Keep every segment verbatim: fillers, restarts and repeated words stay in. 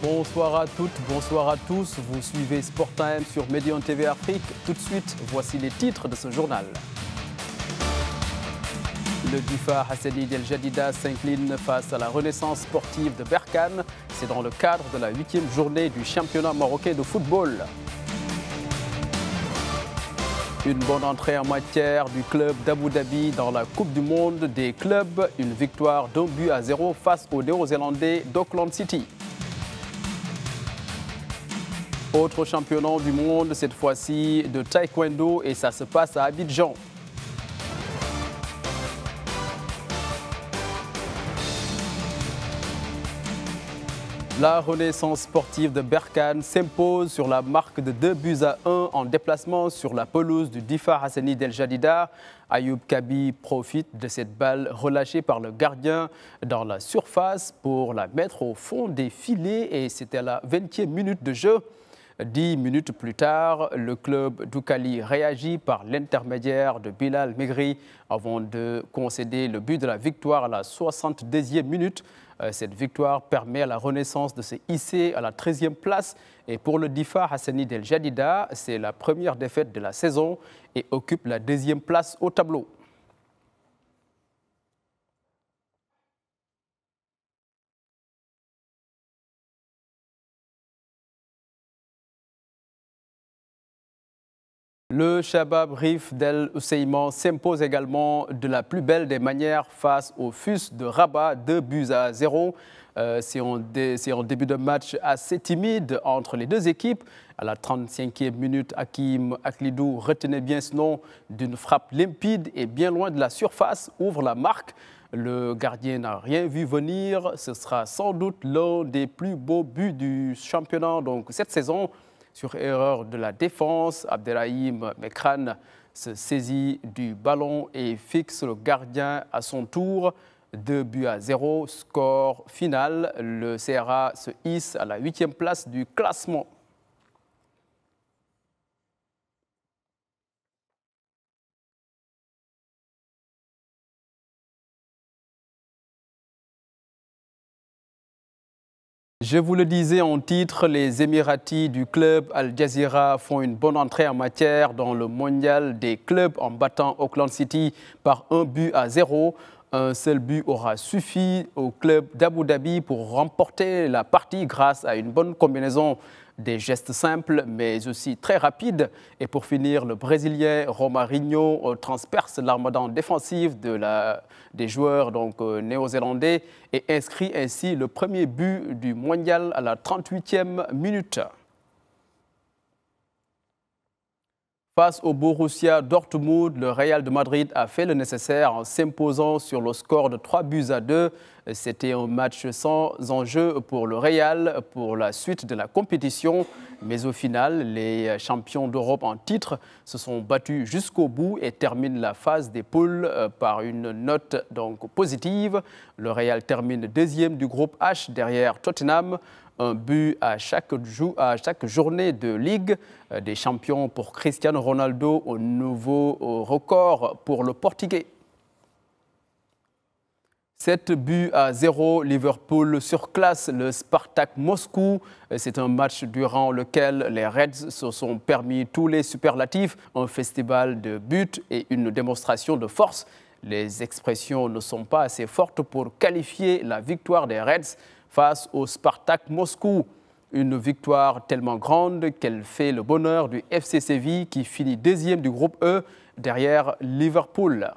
Bonsoir à toutes, bonsoir à tous. Vous suivez Sport Time sur Médian T V Afrique. Tout de suite, voici les titres de ce journal. Le Difa Hassanid El Jadida s'incline face à la Renaissance sportive de Berkane. C'est dans le cadre de la huitième journée du championnat marocain de football. Une bonne entrée en matière du club d'Abu Dhabi dans la Coupe du Monde des clubs. Une victoire d'un but à zéro face aux Néo-Zélandais d'Auckland City. Autre championnat du monde, cette fois-ci de taekwondo, et ça se passe à Abidjan. La Renaissance sportive de Berkane s'impose sur la marque de deux buts à un en déplacement sur la pelouse du Difa Hassanid El Jadida. Ayoub Kabi profite de cette balle relâchée par le gardien dans la surface pour la mettre au fond des filets, et c'était à la vingtième minute de jeu. Dix minutes plus tard, le club d'Oukali réagit par l'intermédiaire de Bilal Megri avant de concéder le but de la victoire à la soixante-deuxième minute. Cette victoire permet à la Renaissance de se hisser à la treizième place. Et pour le Difa Hassanid El Jadida, c'est la première défaite de la saison et occupe la deuxième place au tableau. Le Shabab Rif d'El Ousseïman s'impose également de la plus belle des manières face au F U S de Rabat, deux buts à zéro. Euh, C'est en, en début de match assez timide entre les deux équipes. À la trente-cinquième minute, Hakim Aklidou, retenait bien ce nom, d'une frappe limpide et bien loin de la surface, ouvre la marque. Le gardien n'a rien vu venir. Ce sera sans doute l'un des plus beaux buts du championnat donc, cette saison. Sur erreur de la défense, Abdelrahim Mekran se saisit du ballon et fixe le gardien à son tour. Deux buts à zéro, score final. Le C R A se hisse à la huitième place du classement. Je vous le disais en titre, les Émiratis du club Al Jazeera font une bonne entrée en matière dans le mondial des clubs en battant Auckland City par un but à zéro. Un seul but aura suffi au club d'Abu Dhabi pour remporter la partie grâce à une bonne combinaison des gestes simples mais aussi très rapides. Et pour finir, le Brésilien Romarinho transperce l'armada défensive de la, des joueurs donc, euh, néo-zélandais et inscrit ainsi le premier but du mondial à la trente-huitième minute. Face au Borussia Dortmund, le Real de Madrid a fait le nécessaire en s'imposant sur le score de trois buts à deux. C'était un match sans enjeu pour le Real pour la suite de la compétition. Mais au final, les champions d'Europe en titre se sont battus jusqu'au bout et terminent la phase des poules par une note donc positive. Le Real termine deuxième du groupe H derrière Tottenham. Un but à chaque, à chaque journée de Ligue des champions pour Cristiano Ronaldo, au nouveau record pour le Portugais. sept buts à zéro, Liverpool surclasse le Spartak Moscou. C'est un match durant lequel les Reds se sont permis tous les superlatifs, un festival de buts et une démonstration de force. Les expressions ne sont pas assez fortes pour qualifier la victoire des Reds face au Spartak Moscou. Une victoire tellement grande qu'elle fait le bonheur du F C Séville qui finit deuxième du groupe E derrière Liverpool.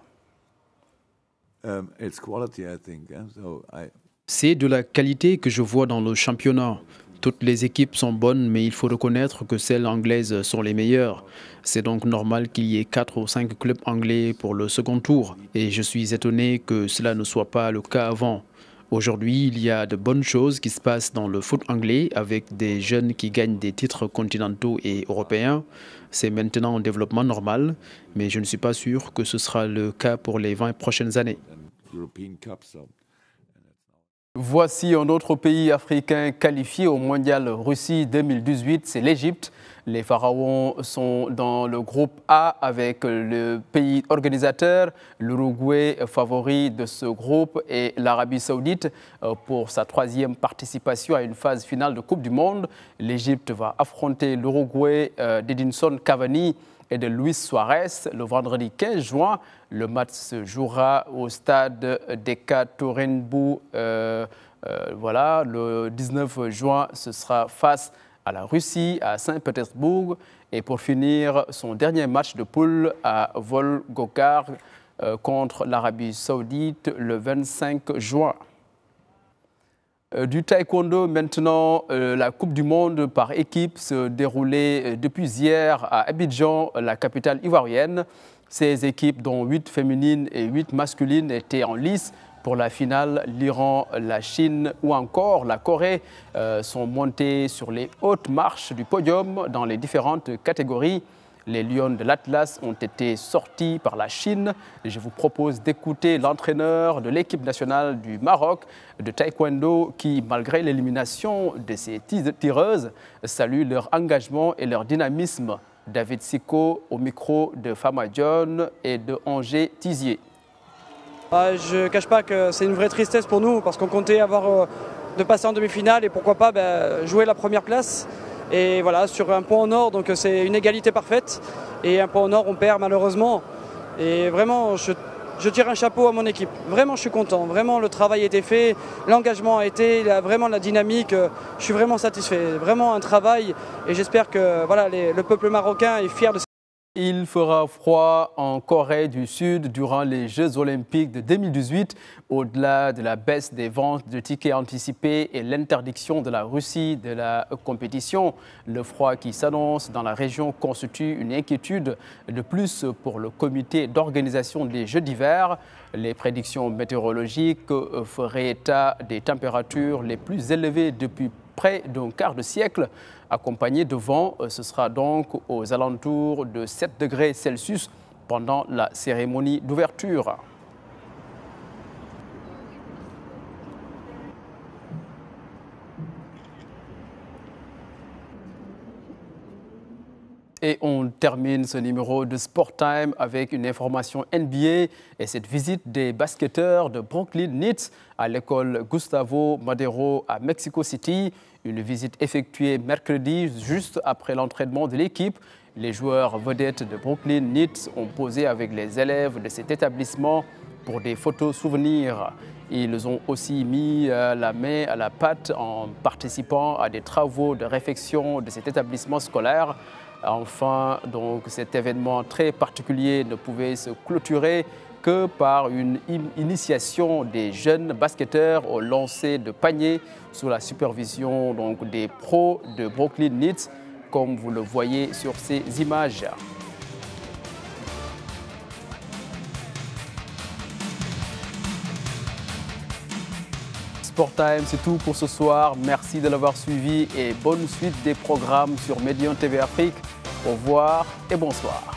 C'est de la qualité que je vois dans le championnat. Toutes les équipes sont bonnes, mais il faut reconnaître que celles anglaises sont les meilleures. C'est donc normal qu'il y ait quatre ou cinq clubs anglais pour le second tour. Et je suis étonné que cela ne soit pas le cas avant. Aujourd'hui, il y a de bonnes choses qui se passent dans le foot anglais avec des jeunes qui gagnent des titres continentaux et européens. C'est maintenant un développement normal, mais je ne suis pas sûr que ce sera le cas pour les vingt prochaines années. Voici un autre pays africain qualifié au Mondial Russie deux mille dix-huit, c'est l'Égypte. Les Pharaons sont dans le groupe A avec le pays organisateur, l'Uruguay favori de ce groupe et l'Arabie Saoudite pour sa troisième participation à une phase finale de Coupe du Monde. L'Égypte va affronter l'Uruguay d'Edinson Cavani et de Luis Suarez le vendredi quinze juin. Le match se jouera au stade d'Ekaterinbourg. Euh, euh, voilà, le dix-neuf juin, ce sera face à la Russie, à Saint-Pétersbourg. Et pour finir, son dernier match de poule à Volgograd euh, contre l'Arabie Saoudite le vingt-cinq juin. Du taekwondo maintenant, euh, la Coupe du Monde par équipe se déroulait depuis hier à Abidjan, la capitale ivoirienne. Ces équipes, dont huit féminines et huit masculines, étaient en lice pour la finale. L'Iran, la Chine ou encore la Corée euh, sont montées sur les hautes marches du podium dans les différentes catégories. Les Lions de l'Atlas ont été sortis par la Chine. Je vous propose d'écouter l'entraîneur de l'équipe nationale du Maroc de taekwondo qui, malgré l'élimination de ces tireuses, salue leur engagement et leur dynamisme. David Siko au micro de Fama John et de Angers Tizier. Je ne cache pas que c'est une vraie tristesse pour nous parce qu'on comptait avoir euh, de passer en demi-finale et pourquoi pas ben, jouer la première place. Et voilà, sur un point en or, donc c'est une égalité parfaite. Et un point en or, on perd malheureusement. Et vraiment, je, je tire un chapeau à mon équipe. Vraiment, je suis content. Vraiment, le travail a été fait, l'engagement a été, il y a vraiment la dynamique. Je suis vraiment satisfait. Vraiment un travail. Et j'espère que voilà, les, le peuple marocain est fier de ça. Il fera froid en Corée du Sud durant les Jeux Olympiques de deux mille dix-huit. Au-delà de la baisse des ventes de tickets anticipés et l'interdiction de la Russie de la compétition, le froid qui s'annonce dans la région constitue une inquiétude de plus pour le comité d'organisation des Jeux d'hiver. Les prédictions météorologiques feraient état des températures les plus élevées depuis près d'un quart de siècle. Accompagné de vent, ce sera donc aux alentours de sept degrés Celsius pendant la cérémonie d'ouverture. Et on termine ce numéro de Sport Time avec une information N B A et cette visite des basketteurs de Brooklyn Nets à l'école Gustavo Madero à Mexico City. Une visite effectuée mercredi juste après l'entraînement de l'équipe. Les joueurs vedettes de Brooklyn Nets ont posé avec les élèves de cet établissement pour des photos souvenirs. Ils ont aussi mis la main à la pâte en participant à des travaux de réfection de cet établissement scolaire. Enfin, donc, cet événement très particulier ne pouvait se clôturer que par une initiation des jeunes basketteurs au lancer de panier sous la supervision donc, des pros de Brooklyn Nets, comme vous le voyez sur ces images. Sport Time, c'est tout pour ce soir. Merci de l'avoir suivi et bonne suite des programmes sur Médian T V Afrique. Au revoir et bonsoir.